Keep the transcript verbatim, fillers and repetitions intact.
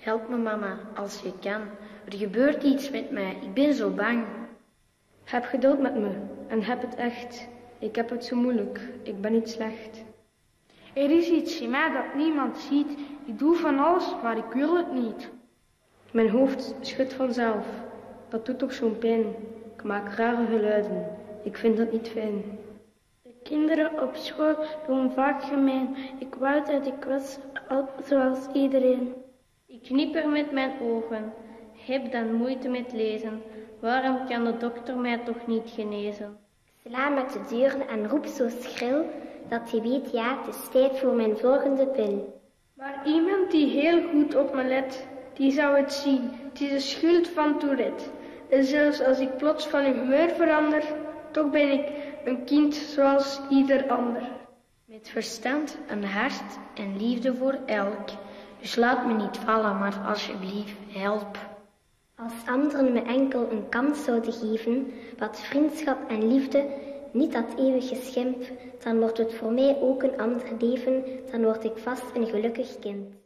Help me, mama, als je kan. Er gebeurt iets met mij. Ik ben zo bang. Heb geduld met me en heb het echt. Ik heb het zo moeilijk. Ik ben niet slecht. Er is iets in mij dat niemand ziet. Ik doe van alles, maar ik wil het niet. Mijn hoofd schudt vanzelf. Dat doet toch zo'n pijn. Ik maak rare geluiden. Ik vind dat niet fijn. De kinderen op school doen vaak gemeen. Ik wou dat ik was zoals iedereen. Ik knipper met mijn ogen. Heb dan moeite met lezen. Waarom kan de dokter mij toch niet genezen? Ik sla met de deuren en roep zo schril dat hij weet, ja, het is tijd voor mijn volgende pil. Maar iemand die heel goed op me let, die zou het zien. Het is de schuld van Tourette. En zelfs als ik plots van humeur verander, toch ben ik een kind zoals ieder ander. Met verstand, een hart en liefde voor elk. Dus laat me niet vallen, maar alsjeblieft, help. Als anderen me enkel een kans zouden geven, wat vriendschap en liefde, niet dat eeuwige schimp, dan wordt het voor mij ook een ander leven, dan word ik vast een gelukkig kind.